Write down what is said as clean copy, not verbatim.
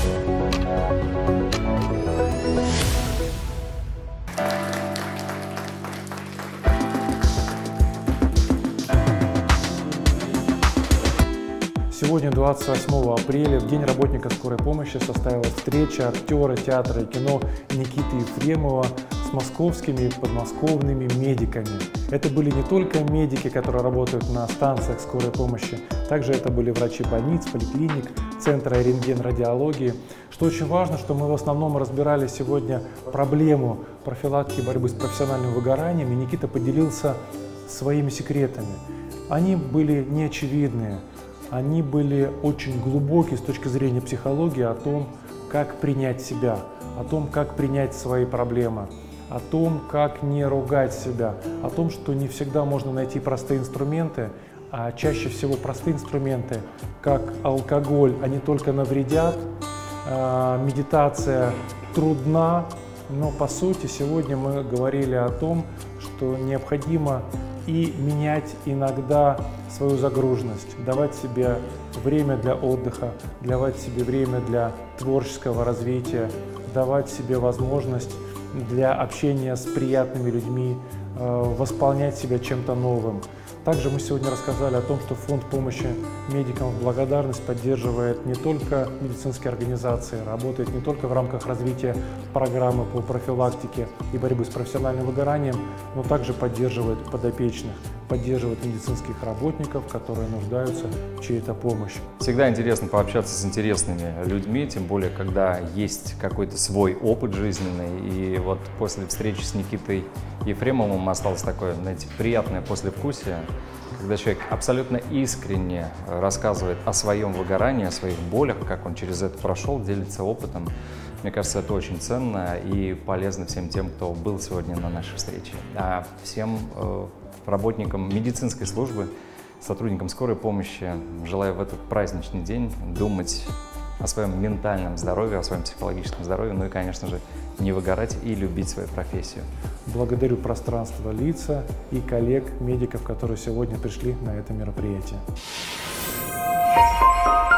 Сегодня, 28 апреля, в День работника скорой помощи, состоялась встреча актера театра и кино Никиты Ефремова с московскими и подмосковными медиками. Это были не только медики, которые работают на станциях скорой помощи, также это были врачи больниц, поликлиник, центра рентген-радиологии. Что очень важно, что мы в основном разбирали сегодня проблему профилактики борьбы с профессиональным выгоранием, и Никита поделился своими секретами. Они были неочевидные. Они были очень глубокие с точки зрения психологии о том, как принять себя, о том, как принять свои проблемы, о том, как не ругать себя, о том, что не всегда можно найти простые инструменты, а чаще всего простые инструменты, как алкоголь, они только навредят, медитация трудна, но по сути сегодня мы говорили о том, что необходимо и менять иногда свою загруженность, давать себе время для отдыха, давать себе время для творческого развития, давать себе возможность для общения с приятными людьми, восполнять себя чем-то новым. Также мы сегодня рассказали о том, что фонд помощи медикам в благодарность поддерживает не только медицинские организации, работает не только в рамках развития программы по профилактике и борьбе с профессиональным выгоранием, но также поддерживает подопечных, поддерживает медицинских работников, которые нуждаются в чьей-то помощи. Всегда интересно пообщаться с интересными людьми, тем более, когда есть какой-то свой опыт жизненный. И вот после встречи с Никитой Ефремовым осталось такое, знаете, приятное послевкусие, когда человек абсолютно искренне рассказывает о своем выгорании, о своих болях, как он через это прошел, делится опытом. Мне кажется, это очень ценно и полезно всем тем, кто был сегодня на нашей встрече. А всем работникам медицинской службы, сотрудникам скорой помощи желаю в этот праздничный день думать о своем ментальном здоровье, о своем психологическом здоровье, ну и, конечно же, не выгорать и любить свою профессию. Благодарю пространство лица и коллег, медиков, которые сегодня пришли на это мероприятие.